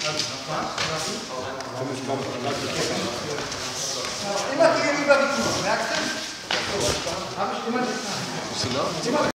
Immer gegenüber die Tour, merkst du? So, habe ich immer die